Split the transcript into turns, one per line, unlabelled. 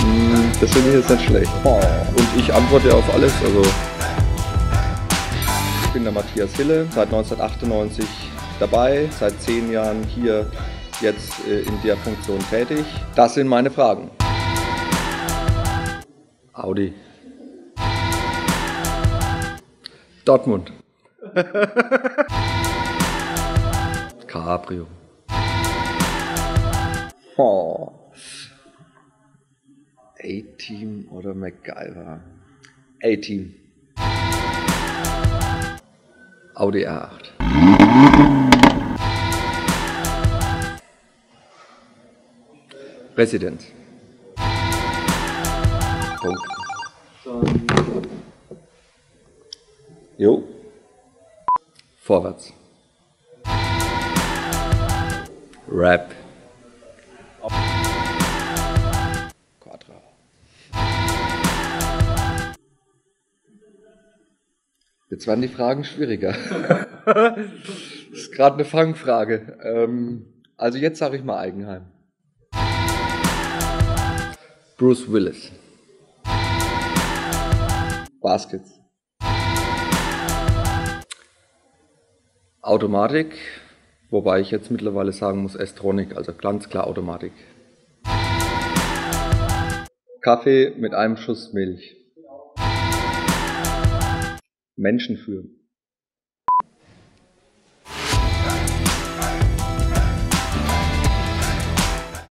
Das finde ich jetzt nicht schlecht. Und ich antworte auf alles. Also ich bin der Matthias Hille, seit 1998 dabei, seit 10 Jahren hier jetzt in der Funktion tätig. Das sind meine Fragen. Audi. Dortmund. Cabrio. A-Team oder MacGyver? A-Team. Audi R8. Resident. Punkt. Jo. Vorwärts. Rap. Quadra. Jetzt werden die Fragen schwieriger. Das ist gerade eine Fangfrage. Also jetzt sage ich mal Eigenheim. Bruce Willis. Baskets. Automatik, wobei ich jetzt mittlerweile sagen muss S-Tronic, also ganz klar Automatik. Kaffee mit einem Schuss Milch. Menschen führen.